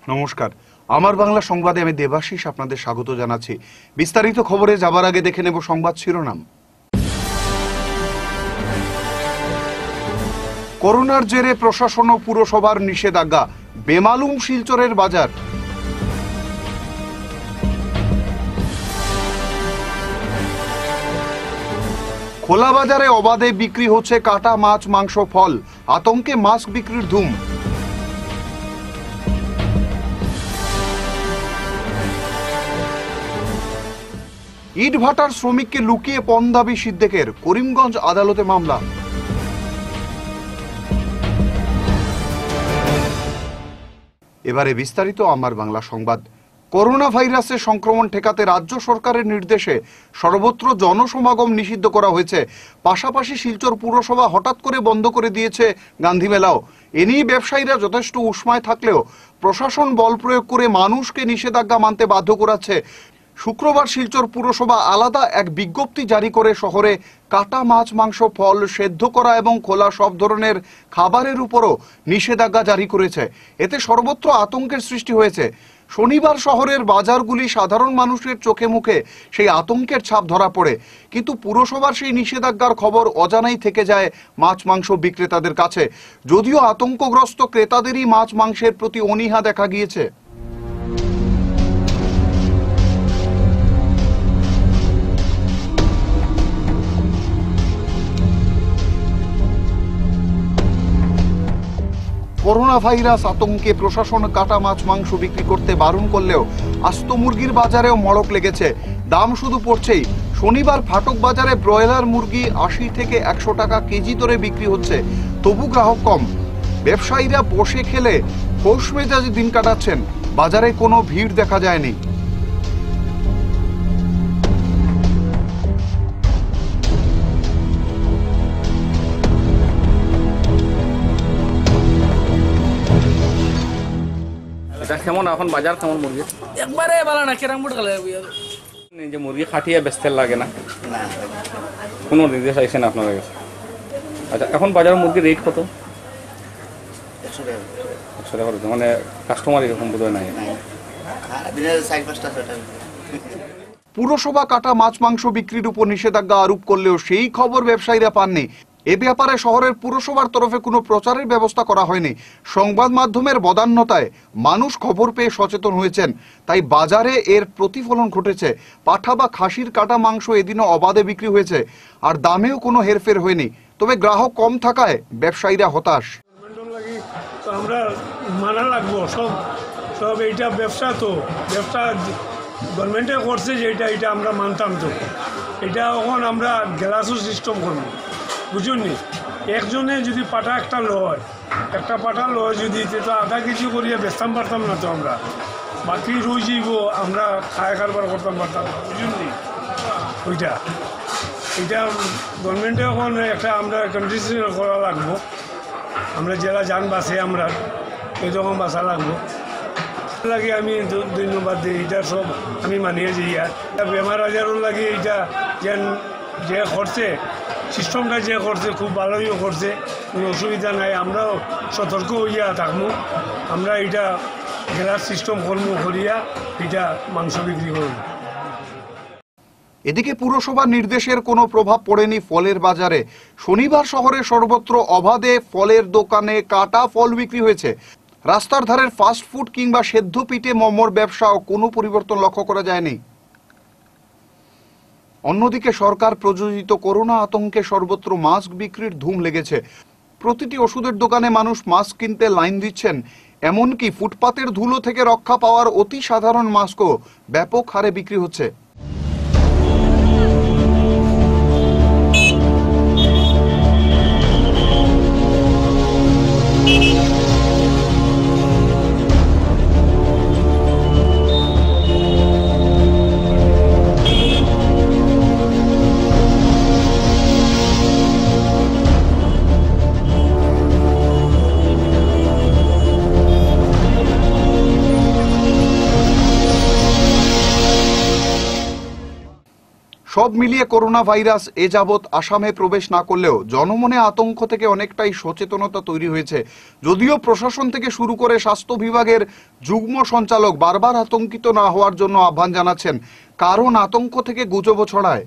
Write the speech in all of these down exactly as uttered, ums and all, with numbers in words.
নমস্কার, আমার বাংলা সংবাদে আমি দেবাশিস আপনাদের স্বাগত জানাচ্ছি। বিস্তারিত খবরে যাবার আগে দেখে নেব সংবাদ শিরোনাম। করোনার জেরে প্রশাসন ও পুরসভার নিষেধাজ্ঞা, বেমালুম শিলচরের বাজার। খোলা বাজারে অবাধে বিক্রি হচ্ছে কাটা মাছ, মাংস, ফল, আতঙ্কে মাস্ক বিক্রির ধুম। ইট ভাটার শ্রমিককে লুকিয়ে পণ দাবি সিদ্দিকের, করিমগঞ্জ আদালতে মামলা। এবারে বিস্তারিত আমার বাংলা সংবাদ। করোনা ভাইরাসের সংক্রমণ ঠেকাতে রাজ্য সরকারের নির্দেশে সর্বত্র জনসমাগম নিষিদ্ধ করা হয়েছে। পাশাপাশি শিলচর পুরসভা হঠাৎ করে বন্ধ করে দিয়েছে গান্ধী মেলাও। এ নিয়ে ব্যবসায়ীরা যথেষ্ট উষ্মায় থাকলেও প্রশাসন বল প্রয়োগ করে মানুষকে নিষেধাজ্ঞা মানতে বাধ্য করাচ্ছে। শুক্রবার শিলচর পুরসভা আলাদা এক বিজ্ঞপ্তি জারি করে শহরে কাটা মাছ, মাংস, ফল, সেদ্ধ করা এবং খোলা সব ধরনের খাবারের উপরও নিষেধাজ্ঞা জারি করেছে। এতে সর্বত্র আতঙ্কের সৃষ্টি হয়েছে। শনিবার শহরের বাজারগুলি সাধারণ মানুষের চোখে মুখে সেই আতঙ্কের ছাপ ধরা পড়ে, কিন্তু পুরসভার সেই নিষেধাজ্ঞার খবর অজানাই থেকে যায় মাছ মাংস বিক্রেতাদের কাছে। যদিও আতঙ্কগ্রস্ত ক্রেতাদেরই মাছ মাংসের প্রতি অনীহা দেখা গিয়েছে। করোনা ভাইরাস আতঙ্কে প্রশাসন কাটা মাছ মাংস বিক্রি করতে বারণ করলেও আস্ত মুরগির বাজারেও মড়ক লেগেছে। দাম শুধু পড়ছেই। শনিবার ফাটক বাজারে ব্রয়লার মুরগি আশি থেকে একশো টাকা কেজি দরে বিক্রি হচ্ছে, তবু গ্রাহক কম। ব্যবসায়ীরা বসে খেলে খোশ মেজাজে দিন কাটাচ্ছেন। বাজারে কোনো ভিড় দেখা যায়নি। কেমন এখন বাজার কেমন মুরগি? একবারে ভালো না, কেরাম বুট গেলে যে মুরগি খাটিয়ে বেচতে লাগে না, কোনো নির্দেশ আসছে না আপনার কাছে? আচ্ছা, এখন বাজার মুরগির রেট কত? একশো টাকা। মানে কাস্টমার এরকম বোধহয় নাই। পুরসভা কাটা মাছ মাংস বিক্রির উপর নিষেধাজ্ঞা আরোপ করলেও সেই খবর ব্যবসায়ীরা পাননি। এ ব্যাপারে শহরের পুরসভার তরফে কোনো প্রচারের ব্যবস্থা করা হয়নি। সংবাদ মাধ্যমের বদান্যতায় মানুষ খবর পেয়ে সচেতন হয়েছেন, তাই বাজারে এর প্রতিফলন ঘটেছে। পাঠা বা খাসির কাটা মাংস এদিনও অবাধে বিক্রি হয়েছে, আর দামেও কোনো হেরফের হয়নি। তবে গ্রাহক কম থাকায় ব্যবসায়ীরা হতাশ। আমরা মানা লাগবো সব সব এইটা ব্যবসা, তো ব্যবসা গভর্নমেন্টে করছে যেটা, এটা আমরা মানতাম। তো এটা এখন আমরা গ্লাসও সিস্টেম করবো, বুঝুননি? একজনে যদি পাটা একটা লয়, একটা পাটা লয় যদি, তো আধা কেজি করিয়া বেচতাম পারতাম না। তো আমরা বাকি রয়ে যাইব, আমরা খায় কারবার করতাম পারতাম না, বুঝুননি? ওইটা এটা গভর্নমেন্টে এখন একটা আমরা কন্ডিশন করা লাগবো। আমরা যারা যান বাসে আমরা এইরকম বাসা লাগবো লাগে। আমি ধন্যবাদ দিই, এটা সব আমি মানিয়ে যাই। আর বেমার আজারও লাগে এইটা যেন যে করছে সিস্টেমটা, যে করছে খুব ভালোই করছে, কোনো অসুবিধা নাই। আমরাও সতর্ক হইয়া থাকবো। আমরা এটা গ্লাস সিস্টেম করবো, করিয়া এটা মাংস বিক্রি করব। এদিকে পুরসভার নির্দেশের কোনো প্রভাব পড়েনি ফলের বাজারে। শনিবার শহরে সর্বত্র অবাধে ফলের দোকানে কাটা ফল বিক্রি হয়েছে। রাস্তার ধারের ফাস্ট ফুড কিংবা সেদ্ধ পিঠে মোমোর ব্যবসাও কোনো পরিবর্তন লক্ষ্য করা যায়নি। অন্যদিকে সরকার প্রযোজিত করোনা আতঙ্কে সর্বত্র মাস্ক বিক্রির ধুম লেগেছে। প্রতিটি ওষুধের দোকানে মানুষ মাস্ক কিনতে লাইন দিচ্ছেন। এমনকি ফুটপাতের ধুলো থেকে রক্ষা পাওয়ার অতি সাধারণ মাস্কও ব্যাপক হারে বিক্রি হচ্ছে। সব মিলিয়ে করোনা ভাইরাস এ যাবৎ আসামে প্রবেশ না করলেও জনমনে আতঙ্ক থেকে অনেকটাই সচেতনতা তৈরি হয়েছে। যদিও প্রশাসন থেকে শুরু করে স্বাস্থ্য বিভাগের যুগ্ম সঞ্চালক বারবার আতঙ্কিত না হওয়ার জন্য আহ্বান জানাচ্ছেন, কারণ আতঙ্ক থেকে গুজবও ছড়ায়।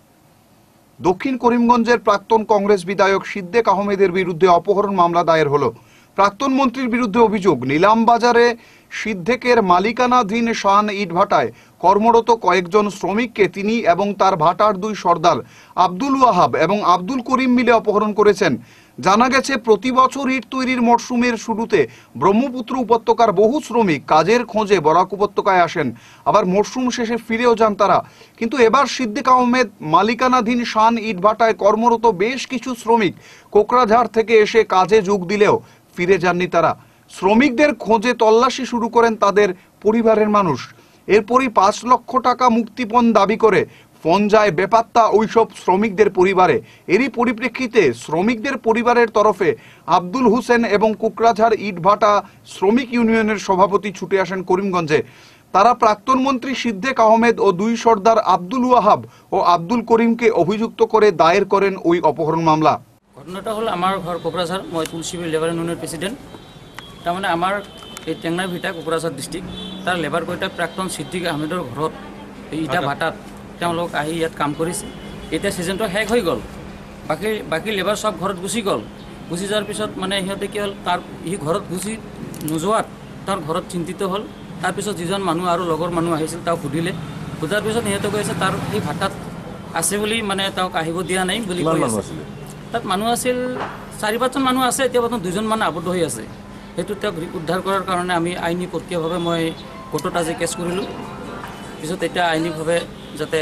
দক্ষিণ করিমগঞ্জের প্রাক্তন কংগ্রেস বিধায়ক সিদ্দিক আহমেদের বিরুদ্ধে অপহরণ মামলা দায়ের হলো। প্রাক্তন মন্ত্রীর বিরুদ্ধে অভিযোগ, নিলামবাজারে সিদ্দিকের মালিকানাধীন শান ইটভাটায় কর্মরত কয়েকজন শ্রমিককে তিনি এবং তার ভাটার দুই সর্দার আব্দুল ওয়াহাব এবং আব্দুল করিম মিলে অপহরণ করেছেন। জানা গেছে, প্রতি বছর ইট তৈরির মরশুমের শুরুতে ব্রহ্মপুত্র উপত্যকার বহু শ্রমিক কাজের খোঁজে বরাক উপত্যকায় আসেন, আবার মরশুম শেষে ফিরেও যান তারা। কিন্তু এবার সিদ্দিক আহমেদ মালিকানাধীন শান ইটভাটায় কর্মরত বেশ কিছু শ্রমিক কোকরাঝাড় থেকে এসে কাজে যোগ দিলেও ফিরে যাননি তারা। শ্রমিকদের খোঁজে তল্লাশি শুরু করেন তাদের পরিবারের মানুষ। এরপরই পাঁচ লক্ষ টাকা মুক্তিপণ দাবি করে ফোন যায় বেপাত্তা ওইসব শ্রমিকদের পরিবারে। এরই পরিপ্রেক্ষিতে শ্রমিকদের পরিবারের তরফে আব্দুল হোসেন এবং কোকরাঝাড় ইটভাটা শ্রমিক ইউনিয়নের সভাপতি ছুটে আসেন করিমগঞ্জে। তারা প্রাক্তন মন্ত্রী সিদ্দিক আহমেদ ও দুই সর্দার আব্দুল ওয়াহাব ও আব্দুল করিমকে অভিযুক্ত করে দায়ের করেন ওই অপহরণ মামলা। ঘটনাটা হল আমার ঘর কোকরাঝাড়, মই তুলসীবিল লেবার ইউনিয়নের প্রেসিডেন্ট। তার মানে আমার এই টেংনা ভিটা কোকরাঝাড় ডিস্ট্রিক্ট, তার লেবাৰ কেইটা প্ৰাক্তন সিদ্দিক আহমেদৰ ঘৰত এই ইটা ভাটাত তেওঁলোক আহি ইয়াত কাম কৰিছে। এতিয়া ছিজনটো শেষ হৈ গ'ল, বাকী বাকী লেবাৰ সব ঘৰত গুচি গ'ল। গুচি যোৱাৰ পিছত মানে সিহঁতে কি হ'ল, তাৰ সি ঘৰত গুচি নোযোৱাত তাৰ ঘৰত চিন্তিত হ'ল। তাৰপিছত যিজন মানুহ আৰু লগৰ মানুহ আহিছিল তেওঁক সুধিলে, সোধাৰ পিছত সিহঁতে কৈছে তাৰ সেই ভাটাত আছে বুলি, মানে তেওঁক আহিব দিয়া নাই বুলি কৈ আছে। তাত মানুহ আছিল চাৰি পাঁচজন মানুহ আছে, এতিয়া বৰ্তমান দুজন মানুহ আবদ্ধ হৈ আছে। সেইটো তেওঁক উদ্ধাৰ কৰাৰ কাৰণে আমি আইনী প্ৰক্ৰিয়াভাৱে মই কোৰ্টত আজি কেছ কৰিলোঁ। পিছত এতিয়া আইনীভাৱে যাতে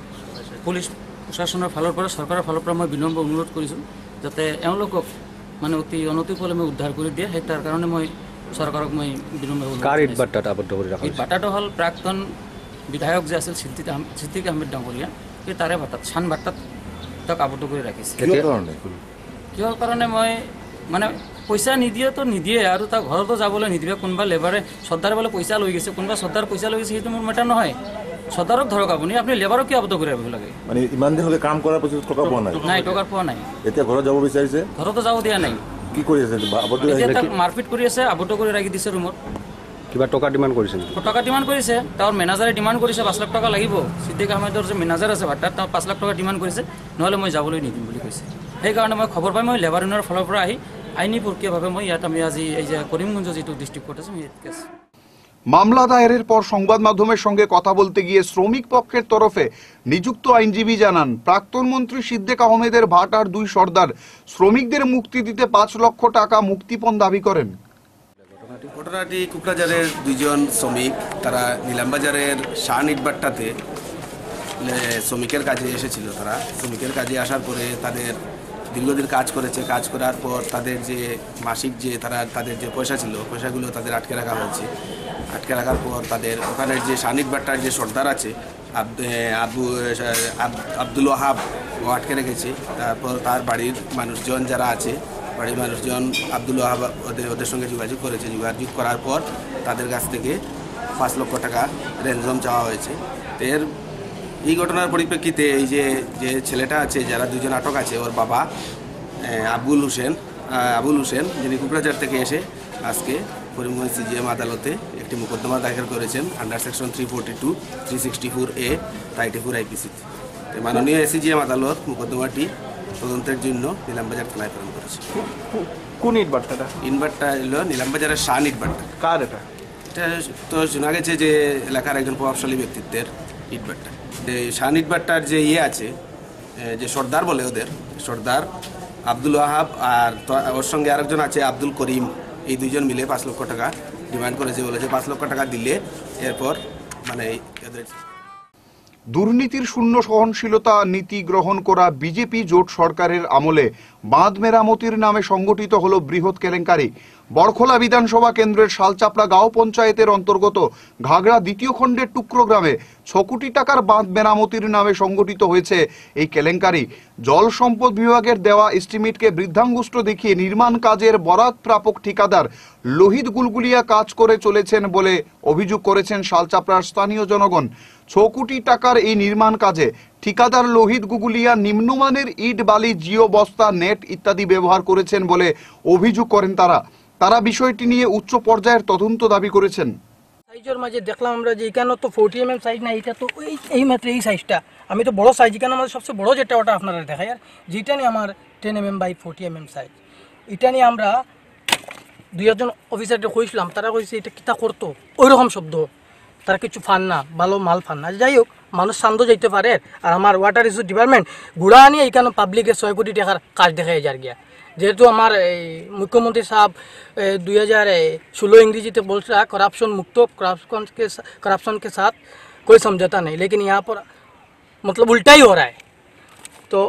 পুলিচ প্ৰশাসনৰ ফালৰ পৰা, চৰকাৰৰ ফালৰ পৰা মই বিনম্ৰ অনুৰোধ কৰিছোঁ যাতে এওঁলোকক মানে অতি অনতিপলমে উদ্ধাৰ কৰি দিয়ে। সেই তাৰ কাৰণে মই চৰকাৰক মই বিনম্ৰ অনুৰোধ কৰিছোঁ। এই ভাটাটো হ'ল প্ৰাক্তন বিধায়ক যে আছিল সিদ্দিক আহমেদ সিদ্দিক আহমেদ ডাঙৰীয়া, সেই তাৰে ভাটাত শান ভাটাত তেওঁক আবদ্ধ কৰি ৰাখিছে। কিহৰ কাৰণে মই মানে পইচা নিদিয়েতো নিদিয়ে, আৰু তাৰ ঘৰতো যাবলৈ নিদিয়ে। কোনোবা লেবাৰে চৰ্দাৰ বোলে পইচা লৈ গৈছে, কোনোবা চৰ্দাৰ পইচা লৈ গৈছে, সেইটো মোৰ মেটাৰ নহয়। চৰ্দাৰক ধৰক আপুনি, আপুনি লেবাৰক কিয় আবদ্ধ কৰি ৰাখিব লাগে? মানে ইমান দিনলৈকে কাম কৰাৰ পিছত টকা পোৱা নাই? নাই, টকা পোৱা নাই। এতিয়া ঘৰত যাব বিচাৰিছে? ঘৰতো যাব দিয়া নাই। কি কৰি আছে? এতিয়া তাক মাৰপিট কৰি আছে, আবদ্ধ কৰি ৰাখি দিছে ৰুমত। কিবা টকা ডিমাণ্ড কৰিছে? টকা ডিমাণ্ড কৰিছে, তেওঁৰ মেনেজাৰে ডিমাণ্ড কৰিছে পাঁচ লাখ টকা লাগিব। সিদ্দিক আহমেদৰ যে মেনেজাৰ আছে ভাটাত, তেওঁ পাঁচ লাখ টকা ডিমাণ্ড কৰিছে, নহ'লে মই যাবলৈ নিদিম বুলি কৈছে। সেইকাৰণে মই খবৰ পাই মই লেবাৰ ইউনিয়নৰ ফালৰ পৰা আহি আইনী প্ৰক্ৰিয়াভাৱে মই ইয়াত আমি আজি এই যে করিমগঞ্জ যিটো ডিস্ট্রিক্ট কোর্ট আছে, মামলা দায়েরের পর সংবাদ মাধ্যমের সঙ্গে কথা বলতে গিয়ে শ্রমিক পক্ষের তরফে নিযুক্ত আইনজীবী জানান, প্রাক্তন মন্ত্রী সিদ্দিক আহমেদের ভাটার দুই সর্দার শ্রমিকদের মুক্তি দিতে পাঁচ লক্ষ টাকা মুক্তিপণ দাবি করেন। ঘটনাটি কোকরাঝাড়ের দুইজন শ্রমিক, তারা নিলামবাজারের শান ইটভাটাতে শ্রমিকের কাজে এসেছিল। তারা শ্রমিকের কাজে আসার পরে তাদের দীর্ঘদিন কাজ করেছে। কাজ করার পর তাদের যে মাসিক যে তারা তাদের যে পয়সা ছিল, পয়সাগুলো তাদের আটকে রাখা হয়েছে। আটকে রাখার পর তাদের ওখানের যে শান ইটভাটার যে সর্দার আছে আবু আব্দুল ওয়াহাব, ও আটকে রেখেছে। তারপর তার বাড়ির মানুষজন যারা আছে, বাড়ির মানুষজন আব্দুল ওয়াহাব ওদের ওদের সঙ্গে যোগাযোগ করেছে। যোগাযোগ করার পর তাদের কাছ থেকে পাঁচ লক্ষ টাকা রেনজম চাওয়া হয়েছে। এর এই ঘটনার পরিপ্রেক্ষিতে এই যে যে ছেলেটা আছে, যারা দুজন আটক আছে, ওর বাবা আবুল হোসেন আবুল হোসেন যিনি কোকরাঝাড় থেকে এসে আজকে করিমগঞ্জ সিজিএম আদালতে একটি মোকদ্দমা দাখিল করেছেন under section three forty two three sixty four A thirty four আইপিসিতে। মাননীয় এসিজিএম আদালত মোকদ্দমাটি তদন্তের জন্য নিলামবাজার থানায় প্রেরণ করেছে। কোন ইটভাটাটা? ইটভাটা হলো নিলামবাজারের শান ইটভাটা। কার এটা? এটা তো শোনা গেছে যে এলাকার একজন প্রভাবশালী ব্যক্তিত্বের ইটভাটা। শান ইটভাটার যে ইয়ে আছে, যে সর্দার বলে ওদের, সর্দার আব্দুল ওয়াহাব আর ওর সঙ্গে আরেকজন আছে আব্দুল করিম, এই দুইজন মিলে পাঁচ লক্ষ টাকা ডিমান্ড করেছে। বলেছে পাঁচ লক্ষ টাকা দিলে এরপর মানে এদের দুর্নীতির শূন্য সহনশীলতা নীতি গ্রহণ করা বিজেপি জোট সরকারের আমলে বাঁধ মেরামতির নামে সংগঠিত হলো বৃহৎ কেলেঙ্কারি। বড়খোলা বিধানসভা কেন্দ্রের শালচাপড়া গাঁও পঞ্চায়েতের অন্তর্গত ঘাগড়া দ্বিতীয় খণ্ডের টুকরো গ্রামে ছ কোটি টাকার বাঁধ মেরামতির নামে সংগঠিত হয়েছে এই কেলেঙ্কারি। জল সম্পদ বিভাগের দেওয়া এস্টিমেটকে বৃদ্ধাঙ্গুষ্ঠ দেখিয়ে নির্মাণ কাজের বরাত প্রাপক ঠিকাদার লোহিত গুলগুলিয়া কাজ করে চলেছেন বলে অভিযোগ করেছেন শালচাপড়ার স্থানীয় জনগণ। ছ কোটি টাকার এই নির্মাণ কাজে ঠিকাদার লোহিত গুগুলিয়া নিম্নমানের ইট, বালি, জিও বস্তা, নেট ইত্যাদি ব্যবহার করেছেন বলে অভিযোগ করেন তারা। তারা বিষয়টি নিয়ে উচ্চ পর্যায়ের তদন্ত দাবি করেছেন। সাইজের মাঝে দেখলাম আমরা যে এখানে তো ফোর্টি এম এম সাইজ না, এটা তো ওই এই মাত্র এই সাইজটা। আমি তো বড় সাইজ, এখানে আমাদের সবচেয়ে বড় যেটা ওটা আপনারা দেখায়, আর যেটা নিয়ে আমার ten m m by forty m m size, এটা নিয়ে আমরা দুই একজন অফিসারকে কইছিলাম, তারা কইছে এটা কিতা করতো ওই রকম শব্দ, তারা কিছু ফান না, ভালো মাল ফান না। যাই হোক, মানুষ শান্ত যাইতে পারে। আর আমার ওয়াটার রিসোর্স ডিপার্টমেন্ট গুড়া নিয়ে এখানে পাবলিকের ছয় কোটি টাকার কাজ দেখায় যার গিয়া। যেহেতু আমার এই মুখ্যমন্ত্রী সাহেব দুই হাজার ষোলো इंग्रेजी बोलता है करप्शन मुक्त, करप्शन के करप्शन के साथ कोई समझौता नहीं, लेकिन यहाँ पर मतलब उल्टा ही हो रहा है। तो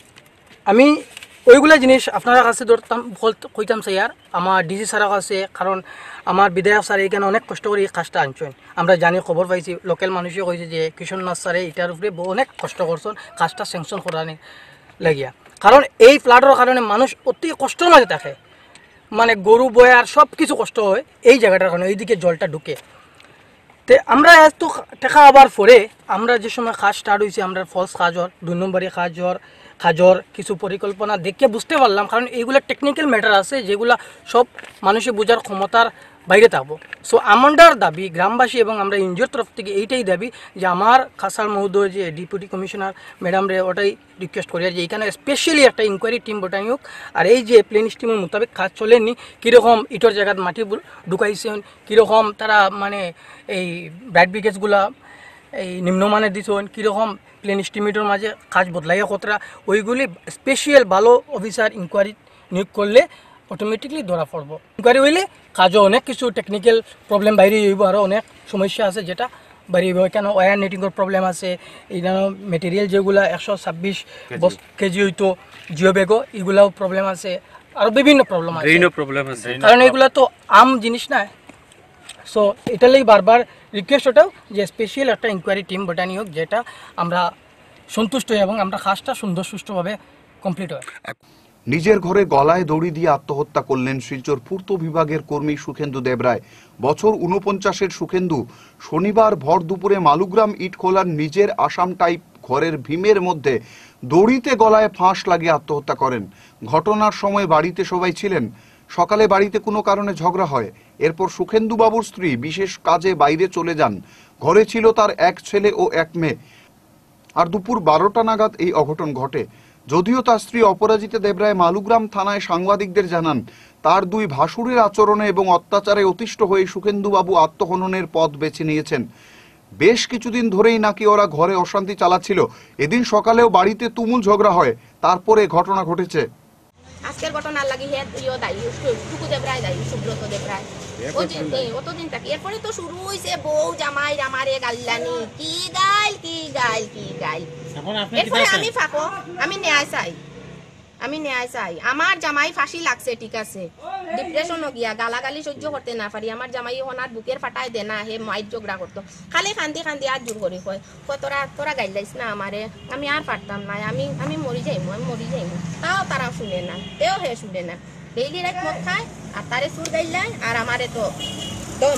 আমি ওইগুলা জিনিস আপনার কাছে ধরতাম কইতাম স্যার, আমার ডিসি স্যারের কাছে, কারণ আমার বিধায়ক স্যার এখানে অনেক কষ্ট করে এই কাজটা আনছেন। আমরা জানি, খবর পাইছি, লোকাল মানুষও কইছে যে কিশোরনাথ স্যারে এটার উপরে অনেক কষ্ট করছেন কাজটা স্যাংশন করার লাগিয়া। কারণ এই ফ্লাডের কারণে মানুষ অতি কষ্টের মাঝে থাকে, মানে গরু বয়ার সব কিছু কষ্ট হয় এই জায়গাটার কারণে, এইদিকে জলটা ঢুকে। তো আমরা এত টাকা আবার পরে আমরা যে সময় কাজ স্টার্ট হয়েছে, আমরা ফলস কাজর, দুই নম্বরই কাজর কাজর কিছু পরিকল্পনা দেখে বুঝতে পারলাম, কারণ এইগুলো টেকনিক্যাল ম্যাটার আছে যেগুলো সব মানুষের বোঝার ক্ষমতার বাইরে থাকবো। সো আমাদের দাবি, গ্রামবাসী এবং আমরা এনজিওর তরফ থেকে এইটাই দাবি যে আমার খাসার মহোদয় যে ডেপুটি কমিশনার ম্যাডাম রে ওটাই রিকোয়েস্ট করি যে এখানে স্পেশালি একটা ইনকোয়ারি টিম বটাই হোক। আর এই যে প্লেন স্টিমের মোতাবেক কাজ চলেনি, কীরকম ইটর জায়গাত মাটি ঢুকাইছেন, কীরকম তারা মানে এই ব্রাইট ব্রিগেডসগুলা এই নিম্নমানের দিছেন, কীরকম প্লেন স্টিমেটের মাঝে কাজ বদলাইয়া কতটা, ওইগুলি স্পেশাল ভালো অফিসার ইনকোয়ারি নিয়োগ করলে অটোমেটিকলি ধরা পড়ব। ইনকোয়ারি হইলে কাজও অনেক কিছু টেকনিক্যাল প্রবলেম বাইরে হইব, আরও অনেক সমস্যা আছে যেটা বাইরে হইব। কেন ওয়ার নেটিংয়ের প্রবলেম আছে, এই মেটেরিয়াল যেগুলো একশো ছাব্বিশ কেজি হইতো জিও ব্যাগও, এগুলাও প্রবলেম আছে, আরও বিভিন্ন প্রবলেম আছে, প্রবলেম আছে, কারণ এগুলো তো আম জিনিস না। সো এটার লাগি বারবার রিকোয়েস্ট ওটাও যে স্পেশাল একটা ইনকোয়ারি টিম বটানি হোক, যেটা আমরা সন্তুষ্ট হই এবং আমরা কাজটা সুন্দর সুষ্ঠুভাবে কমপ্লিট হয়। নিজের ঘরে গলায় দড়ি দিয়ে আত্মহত্যা করলেন শিলচর পূর্ত বিভাগের কর্মী সুখেন্দু দেবরায়। বছর উনপঞ্চাশের সুখেন্দু শনিবার ভর দুপুরে মালুগ্রাম ইটখোলার নিজের আসাম টাইপ ঘরের ভীমের মধ্যে দড়িতে গলায় ফাঁস লাগিয়ে আত্মহত্যা করেন। ঘটনার সময় বাড়িতে সবাই ছিলেন। সকালে বাড়িতে কোনো কারণে ঝগড়া হয়, এরপর সুখেন্দু বাবুর স্ত্রী বিশেষ কাজে বাইরে চলে যান। ঘরে ছিল তার এক ছেলে ও এক মেয়ে। আর দুপুর বারোটা নাগাদ এই অঘটন ঘটে। যদিও তার স্ত্রী অপরাজিতা দেবরায় মালুগ্রাম থানায় সাংবাদিকদের জানান, তার দুই ভাসুরের আচরণে এবং অত্যাচারে অতিষ্ঠ হয়ে সুখেন্দুবাবু আত্মহননের পথ বেছে নিয়েছেন। বেশ কিছুদিন ধরেই নাকি ওরা ঘরে অশান্তি চালাচ্ছিল। এদিন সকালেও বাড়িতে তুমুল ঝগড়া হয়, তারপরে ঘটনা ঘটেছে। আজকের ঘটনার লাগি হে ইয়ে দায়ী, টুকু দেবরায় দায়ী, সুব্রত দেবরায় অতদিন থাকি। এরপরে তো শুরু হয়েছে বউ জামাই আমারে গাল্লানি, কি গাইল কি গাইল কি গাইল। এরপরে আমি ফাঁকো, আমি ন্যায় চাই, আমি ন্যায় চাই। আমার জামাই ফাঁসি লাগছে, ঠিক আছে, ডিপ্রেশনও গিয়া গালাগালি সহ্য করতে না পারি। আমার জামাই ওনার বুকের ফাটাই দে না, হে মাইট ঝগড়া করতো, খালি খান্দি খান্দি আর জোর করি কয় কয় তোরা তোরা গাইলাইস না আমারে, আমি আর পারতাম না, আমি আমি মরি যাইমু, আমি মরি যাইমু। তাও তারা শুনে না, তেও হে শুনে না। ডেইলি রাত মদ খায় আর তারে সুর গাইলাই, আর আমারে তো দম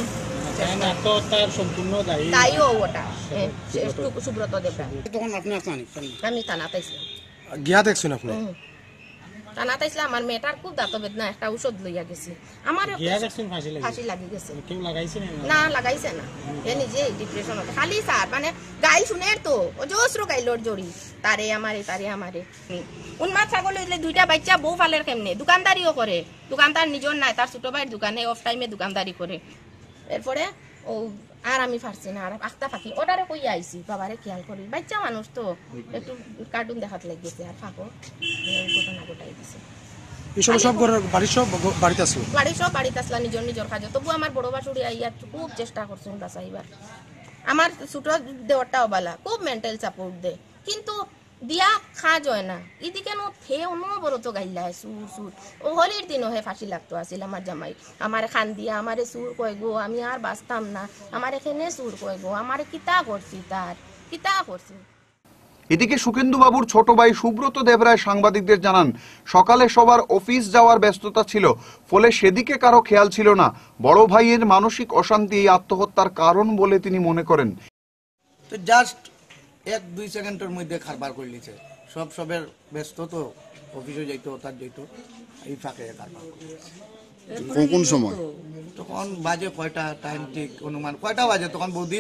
দায়ীও ওটা সুব্রত দেবরা। আমি থানাতে গিয়া দেখছেন আপনি? থানাতে আসলাম, আমার মেয়েটার খুব দাঁত বেদনা, একটা ঔষধ লইয়া গেছি, আমার ফাঁসি লাগি গেছে। না লাগাইছে না, এ নিজে ডিপ্রেশন হতো খালি স্যার, মানে গাইল শুনে তো অজস্র গাইলোর জড়ি, তারে আমারে তারে আমারে। উন্মাদ ছাগল হইলে দুইটা বাচ্চা বউ ফালের কেমনে, দোকানদারিও করে, দোকানদার নিজর নাই, তার ছোট ভাইয়ের দোকানে অফ টাইমে দোকানদারি করে। এরপরে ও আর আমি পারছি না, আর আখতা ফাঁকি ওটারে কই আইছি, বাবারে খেয়াল করি, বাচ্চা মানুষ তো একটু কার্টুন দেখাত লেগেছে, আর ফাঁকো ঘটনা ঘটাই দিছে। বাড়ির সব বাড়িতে আসলা নিজের নিজের কাজে, তবু আমার বড় বাসুড়ি আইয়া খুব চেষ্টা করছেন বাঁচাইবার। আমার ছোট দেওয়ারটাও বালা, খুব মেন্টাল সাপোর্ট দে, কিন্তু দিয়া খা যায় না এদিকে নো ফে অনবরত গাইলা সুর সুর ও হোলির দিনও হে ফাঁসি লাগতো আসিল আমার জামাই আমার খান দিয়া আমারে সুর কয় গো আমি আর বাঁচতাম না আমার এখানে সুর কয় গো আমার কিতা করছি তার কিতা করছি। এদিকে সুখেন্দু বাবুর ছোট ভাই সুব্রত দেবরায় সাংবাদিকদের জানান, সকালে সবার অফিস যাওয়ার ব্যস্ততা ছিল, ফলে সেদিকে কারো খেয়াল ছিল না। বড় ভাইয়ের মানসিক অশান্তি এই আত্মহত্যার কারণ বলে তিনি মনে করেন। তো জাস্ট এক দুই সেকেন্ডের মধ্যে খারবার করে নিছে, সব সবের ব্যস্ত তো অফিসে যাইতো তার যাইতো এই ফাঁকে কারবার কোন সময় তখন বাজে কয়টা টাইম ঠিক অনুমান কয়টা বাজে তখন বৌদি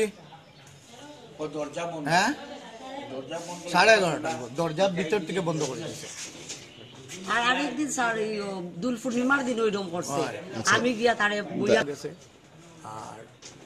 হ্যাঁ সাড়ে এগারোটা দরজা ভিতর থেকে বন্ধ করে দিয়েছে। আর আরেকদিন স্যার এই দুল পূর্ণিমার দিন ওইরকম করছে, আমি গিয়া তারে বুঝা গেছে। আর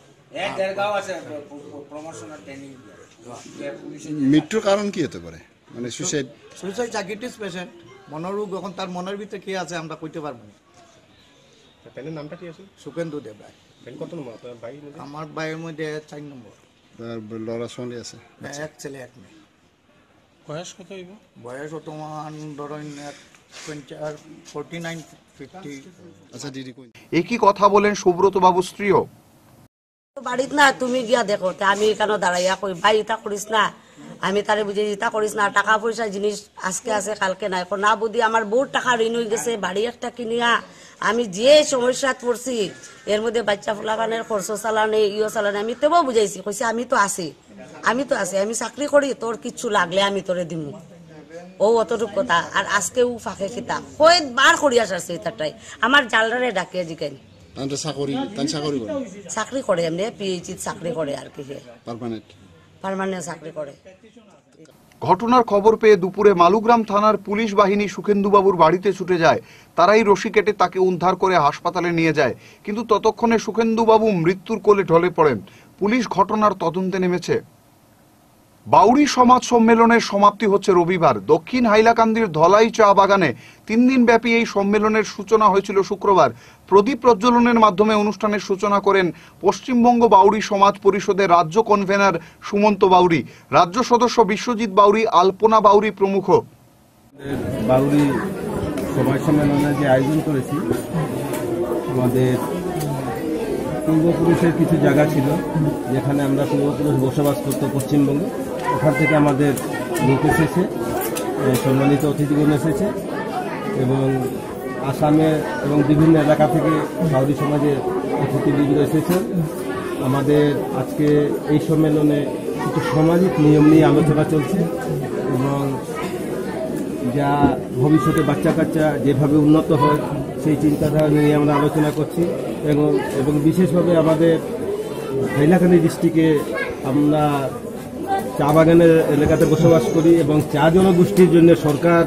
মৃত্যুর কারণ কি হতে পারে, মানে সুইসাইড? সুইসাইড সাইকিয়াট্রিস্ট পেশেন্ট, মনোরোগ, এখন তার মনের ভিতরে কি আছে আমরা কইতে পারবো না। পেনের নামটা কি আছে? সুখেন্দু দেবরায়। কত নম্বর আপনার ভাই? আমার ভাইয়ের মধ্যে চার নম্বর। তার লড়া ছোঁয়ালি আছে? এক ছেলে এক মেয়ে। বয়স কত হইব? বয়স বর্তমান ধরেন ফোর্টি নাইন ফিফটি। আচ্ছা দিদি, একই কথা বলেন সুব্রত বাবুর স্ত্রীও। বাড়িত না তুমি গিয়া দেখো, আমি কেন দাঁড়াইয়া কই ভাই এটা করিস না, আমি তারে বুঝে এটা করিস না, টাকা পয়সা জিনিস আজকে আছে কালকে নাই। না বুদ্ধি আমার বহুত টাকা ঋণ হয়ে গেছে, বাড়ি একটা কিনিয়া আমি যে সমস্যাত পড়ছি, এর মধ্যে বাচ্চা ফুলাবানের খরচ চালানে ইয়ে চালানে আমি তেও বুঝাইছি, কইছে আমি তো আছি আমি তো আছি আমি চাকরি করি, তোর কিচ্ছু লাগলে আমি তোরে দিমু, ও অতটুক কথা। আর আজকে ও ফাঁকে খিতা কয়েক বার করি আসারছে তারটাই আমার জালরারে ডাকিয়ে জিকাইনি। চাকরি করে এমনি পিএইচি চাকরি করে আর কি, পার্মানেন্ট পার্মানেন্ট চাকরি করে। ঘটনার খবর পেয়ে দুপুরে মালুগ্রাম থানার পুলিশ বাহিনী সুখেন্দু বাবুর বাড়িতে ছুটে যায়। তারাই রশি কেটে তাকে উদ্ধার করে হাসপাতালে নিয়ে যায়, কিন্তু ততক্ষণে সুখেন্দু বাবু মৃত্যুর কোলে ঢলে পড়েন। পুলিশ ঘটনার তদন্তে নেমেছে। বাউরি সমাজ সম্মেলনের সমাপ্তি হচ্ছে রবিবার। দক্ষিণ হাইলাকান্দির ধলাই চা বাগানে তিন দিন ব্যাপী এই সম্মেলনের সূচনা হয়েছিল শুক্রবার। প্রদীপ প্রজ্বলনের মাধ্যমে অনুষ্ঠানের সূচনা করেন পশ্চিমবঙ্গ বাউরি সমাজ পরিষদের রাজ্য কনভেনার সুমন্ত বাউরি, রাজ্য সদস্য বিশ্বজিৎ বাউরি, আলপনা বাউরি প্রমুখ। বাউরি সমাজ সম্মেলনের যে আয়োজন করেছি, আমাদের পূর্বপুরুষের কিছু জায়গা ছিল যেখানে আমরা পূর্বপুরুষ বসবাস করতো পশ্চিমবঙ্গে, ওখান থেকে আমাদের লোক এসেছে, সম্মানিত অতিথিগণ এসেছে এবং আসামে এবং বিভিন্ন এলাকা থেকে বাউরি সমাজের অতিথিবৃন্দ এসেছে। আমাদের আজকে এই সম্মেলনে কিছু সামাজিক নিয়ম নিয়ে আলোচনা চলছে এবং যা ভবিষ্যতে বাচ্চা কাচ্চা যেভাবে উন্নত হয় সেই চিন্তাধারা নিয়ে আমরা আলোচনা করছি এবং এবং বিশেষভাবে আমাদের হাইলাকান্দি ডিস্ট্রিক্টে আমরা চা বাগানের এলাকাতে বসবাস করি এবং চা জনগোষ্ঠীর জন্য সরকার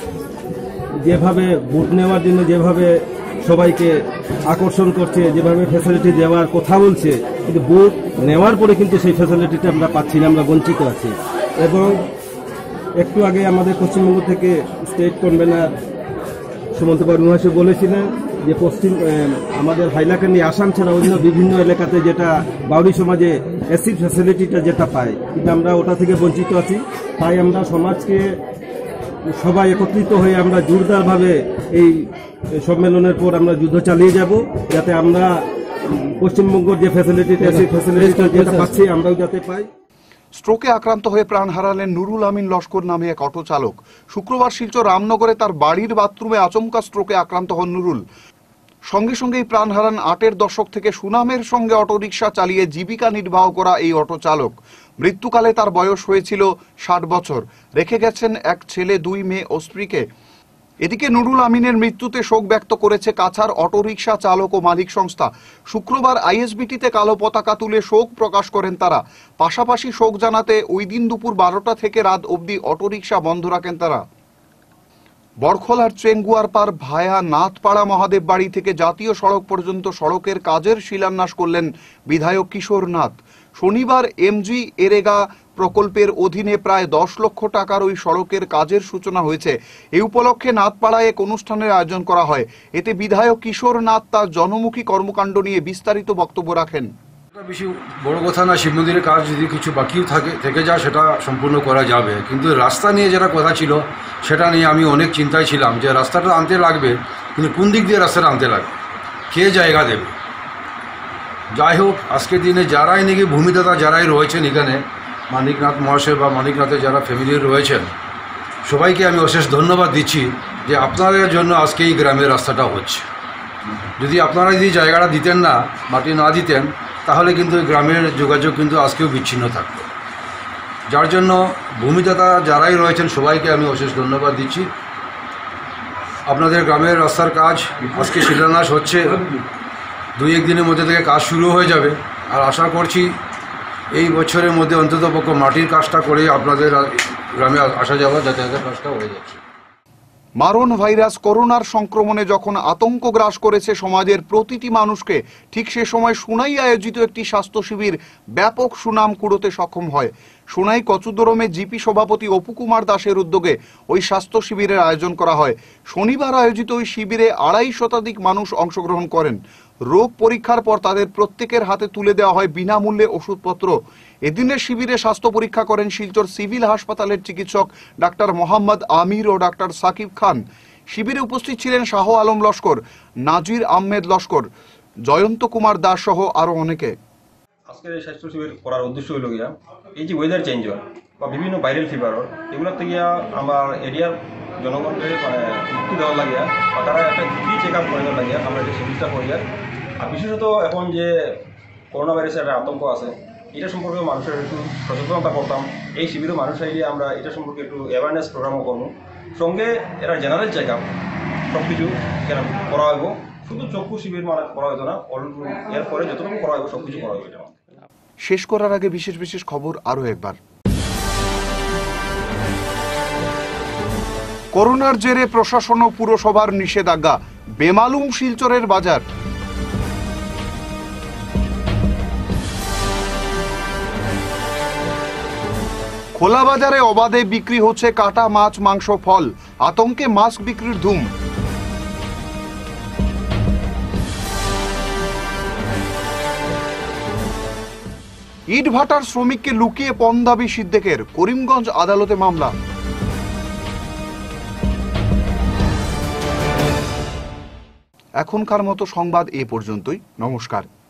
যেভাবে ভোট নেওয়ার জন্য যেভাবে সবাইকে আকর্ষণ করছে, যেভাবে ফ্যাসিলিটি দেওয়ার কথা বলছে, কিন্তু ভোট নেওয়ার পরে কিন্তু সেই ফ্যাসিলিটিটা আমরা পাচ্ছি না, আমরা বঞ্চিত আছি। এবং একটু আগে আমাদের পশ্চিমবঙ্গ থেকে স্টেট কনভেনার সুমন্ত বাবু মহাশয় বলেছিলেন যে পশ্চিম আমাদের হাইলাকান্দি আসাম ছাড়া অন্য বিভিন্ন এলাকাতে যেটা বাউরি সমাজে এসি ফ্যাসিলিটিটা যেটা পায়, কিন্তু আমরা ওটা থেকে বঞ্চিত আছি। তাই আমরা সমাজকে সবাই একত্রিত হয়ে আমরা জোরদারভাবে এই সম্মেলনের পর আমরা যুদ্ধ চালিয়ে যাব, যাতে আমরা পশ্চিমবঙ্গের যে ফ্যাসিলিটিটা এসি ফ্যাসিলিটিটা যেটা পাচ্ছি আমরাও যাতে পাই। স্ট্রোকে আক্রান্ত হয়ে প্রাণ হারালেন নুরুল আমিন লস্কর নামে এক অটো চালক। শুক্রবার শিলচর রামনগরে তার বাড়ির বাথরুমে আচমকা স্ট্রোকে আক্রান্ত হন নুরুল। সঙ্গে সঙ্গেই প্রাণ হারান আটের দশক থেকে সুনামের সঙ্গে অটোরিকশা চালিয়ে জীবিকা নির্বাহ করা এই অটো চালক। মৃত্যুকালে তার বয়স হয়েছিল ষাট বছর। রেখে গেছেন এক ছেলে, দুই মেয়ে ও স্ত্রীকে। এদিকে নুরুল আমিনের মৃত্যুতে শোক ব্যক্ত করেছে কাছাড় অটোরিকশা চালক ও মালিক সংস্থা। শুক্রবার আইএসবিটিতে কালো পতাকা তুলে শোক প্রকাশ করেন তারা। পাশাপাশি শোক জানাতে ওই দিন দুপুর বারোটা থেকে রাত অবধি অটোরিকশা বন্ধ রাখেন তারা। বড়খোলার চেঙ্গুয়ার পার ভায়া নাথপাড়া মহাদেব বাড়ি থেকে জাতীয় সড়ক পর্যন্ত সড়কের কাজের শিলান্যাস করলেন বিধায়ক কিশোর নাথ। শনিবার এমজি এরেগা প্রকল্পের অধীনে প্রায় দশ লক্ষ টাকার ওই সড়কের কাজের সূচনা হয়েছে। এই উপলক্ষে নাথপাড়ায় এক অনুষ্ঠানের আয়োজন করা হয়। এতে বিধায়ক কিশোর নাথ তার জনমুখী কর্মকাণ্ড নিয়ে বিস্তারিত বক্তব্য রাখেন। বেশি বড় কথা না, শিব মন্দিরের কাজ যদি কিছু বাকিও থাকে থেকে যায় সেটা সম্পূর্ণ করা যাবে, কিন্তু রাস্তা নিয়ে যেটা কথা ছিল সেটা নিয়ে আমি অনেক চিন্তায় ছিলাম যে রাস্তাটা আনতে লাগবে, কিন্তু কোন দিক দিয়ে রাস্তাটা আনতে লাগবে, কে জায়গা দেবে। যাই হোক, আজকের দিনে যারাই নাকি ভূমিদাতা যারাই রয়েছেন এখানে, মানিকনাথ মহাশয় বা মানিকনাথের যারা ফ্যামিলির রয়েছেন, সবাইকে আমি অশেষ ধন্যবাদ দিচ্ছি যে আপনাদের জন্য আজকে এই গ্রামের রাস্তাটা হচ্ছে। যদি আপনারা যদি জায়গাটা দিতেন না, মাটি না দিতেন, তাহলে কিন্তু গ্রামের যোগাযোগ কিন্তু আজকেও বিচ্ছিন্ন থাকতো। যার জন্য ভূমিদাতা যারাই রয়েছেন সবাইকে আমি অশেষ ধন্যবাদ দিচ্ছি। আপনাদের গ্রামের রাস্তার কাজ আজকে শিলান্যাস হচ্ছে, দুই এক দিনের মধ্যে থেকে কাজ শুরু হয়ে যাবে। আর আশা করছি এই বছরের মধ্যে অন্ততপক্ষে মাটির কাজটা করে আপনাদের গ্রামে আসা যাওয়া যাতায়াতের কাজটা হয়ে যাচ্ছে। মারণ ভাইরাস করোনার সংক্রমণে যখন আতঙ্ক গ্রাস করেছে সমাজের প্রতিটি মানুষকে, ঠিক সে সময় সুনাই আয়োজিত একটি স্বাস্থ্য শিবির ব্যাপক সুনাম কুড়োতে সক্ষম হয়। সুনাই কচুদরমে জিপি সভাপতি অপু কুমার দাসের উদ্যোগে ওই স্বাস্থ্য শিবিরের আয়োজন করা হয়। শনিবার আয়োজিত ওই শিবিরে আড়াই শতাধিক মানুষ অংশগ্রহণ করেন। রোগ পরীক্ষার পর তাদের প্রত্যেকের হাতে তুলে দেওয়া হয় বিনামূল্যে ওষুধপত্র। এদিনের শিবিরে স্বাস্থ্য পরীক্ষা করেন শিলচর সিভিল হাসপাতালের চিকিৎসক ডাক্তার মোহাম্মদ আমির ও ডাক্তার সাকিব খান। শিবিরে উপস্থিত ছিলেন শাহ আলম লস্কর, নাজির আহমেদ লস্কর, জয়ন্ত কুমার দাস সহ আরো অনেকে। আজকের এই স্বাস্থ্য শিবির করার উদ্দেশ্য হইল গিয়া এই যে ওয়েদার চেঞ্জ হয় বা বিভিন্ন ভাইরাল ফিভার হয়, এগুলোর থেকে আমার এরিয়ার জনগণকে মানে মুক্তি দেওয়া লাগিয়া বা তারা একটা ফ্রি চেক আপ করে দেওয়া লাগিয়া আমরা এই শিবিরটা করি। আর বিশেষত এখন যে করোনা ভাইরাসের একটা আতঙ্ক আছে, এটা সম্পর্কে মানুষের একটু সচেতনতা করতাম। এই শিবিরে মানুষ আইলে আমরা এটা সম্পর্কে একটু অ্যাওয়ারনেস প্রোগ্রামও করবো। সঙ্গে এরা জেনারেল চেক আপ সব কিছু কেন করা হইব, শুধু চক্ষু শিবির মানে করা হইতো না, এরপরে যতটুকু করা হইব সব কিছু করা হইব। শেষ করার আগে বিশেষ বিশেষ খবর আরো একবার। করোনার জেরে প্রশাসন ও পুরসভার নিষেধাজ্ঞা, বেমালুম শিলচরের বাজার। খোলা বাজারে অবাধে বিক্রি হচ্ছে কাটা মাছ, মাংস, ফল। আতঙ্কে মাস্ক বিক্রির ধুম। ইট ভাটার শ্রমিককে লুকিয়ে পণ দাবি সিদ্দিকের, করিমগঞ্জ আদালতে মামলা। এখনকার মতো সংবাদ এ পর্যন্তই। নমস্কার।